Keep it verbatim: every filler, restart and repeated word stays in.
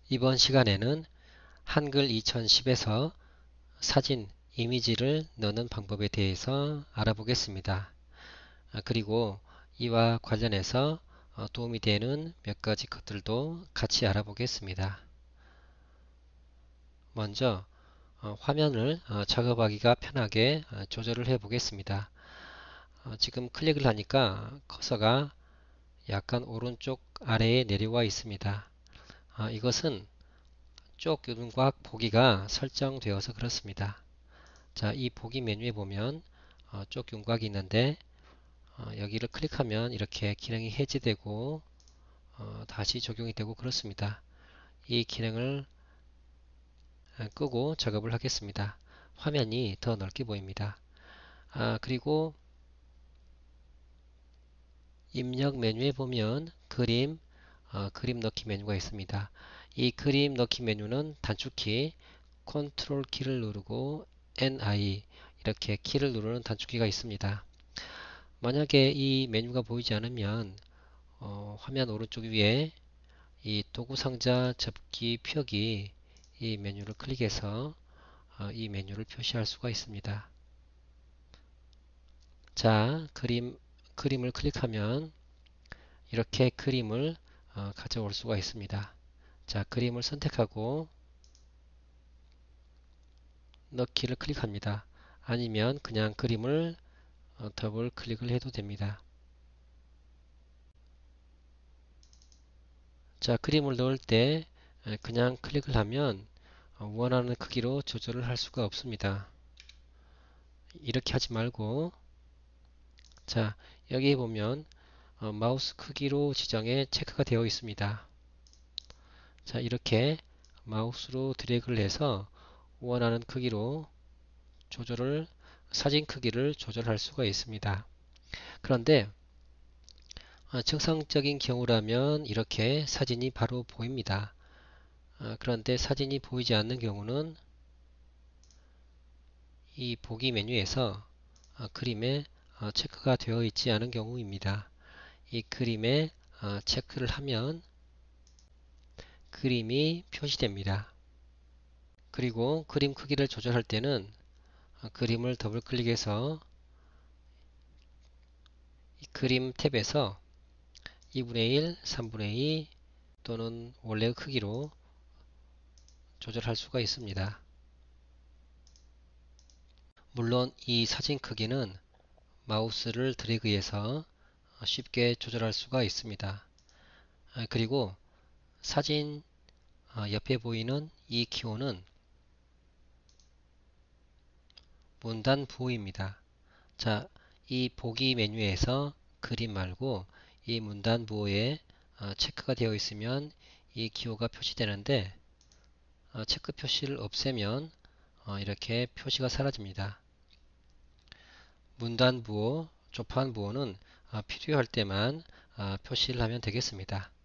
이번 시간에는 한글 이천십에서 사진, 이미지를 넣는 방법에 대해서 알아보겠습니다. 아, 그리고 이와 관련해서 어, 도움이 되는 몇 가지 것들도 같이 알아보겠습니다. 먼저 어, 화면을 어, 작업하기가 편하게 어, 조절을 해 보겠습니다. 어, 지금 클릭을 하니까 커서가 약간 오른쪽 아래에 내려와 있습니다. 아, 이것은 쪽 윤곽 보기가 설정되어서 그렇습니다. 자, 이 보기 메뉴에 보면 어, 쪽 윤곽이 있는데 어, 여기를 클릭하면 이렇게 기능이 해제되고 어, 다시 적용이 되고 그렇습니다. 이 기능을 어, 끄고 작업을 하겠습니다. 화면이 더 넓게 보입니다. 아, 그리고 입력 메뉴에 보면 그림, 어, 그림 넣기 메뉴가 있습니다. 이 그림 넣기 메뉴는 단축키 컨트롤 키를 누르고 엔 아이 이렇게 키를 누르는 단축키가 있습니다. 만약에 이 메뉴가 보이지 않으면 어, 화면 오른쪽 위에 이 도구 상자 접기 펴기 이 메뉴를 클릭해서 어, 이 메뉴를 표시할 수가 있습니다. 자, 그림, 그림을 클릭하면 이렇게 그림을 어, 가져올 수가 있습니다. 자, 그림을 선택하고 넣기를 클릭합니다. 아니면 그냥 그림을 어, 더블 클릭을 해도 됩니다. 자, 그림을 넣을 때 그냥 클릭을 하면 어, 원하는 크기로 조절을 할 수가 없습니다. 이렇게 하지 말고 자, 여기에 보면 어, 마우스 크기로 지정에 체크가 되어 있습니다. 자, 이렇게 마우스로 드래그를 해서 원하는 크기로 조절을 사진 크기를 조절할 수가 있습니다. 그런데 어, 정상적인 경우라면 이렇게 사진이 바로 보입니다. 어, 그런데 사진이 보이지 않는 경우는 이 보기 메뉴에서 어, 그림에 어, 체크가 되어 있지 않은 경우입니다. 이 그림에 어, 체크를 하면 그림이 표시됩니다. 그리고 그림 크기를 조절할 때는 어, 그림을 더블 클릭해서 이 그림 탭에서 이분의 일, 삼분의 이 또는 원래의 크기로 조절할 수가 있습니다. 물론 이 사진 크기는 마우스를 드래그해서 쉽게 조절할 수가 있습니다. 아, 그리고 사진 어, 옆에 보이는 이 기호는 문단 부호입니다. 자, 이 보기 메뉴에서 그림 말고 이 문단 부호에 어, 체크가 되어 있으면 이 기호가 표시되는데 어, 체크 표시를 없애면 어, 이렇게 표시가 사라집니다. 문단 부호, 조판 부호는 어, 필요할 때만 어, 표시를 하면 되겠습니다.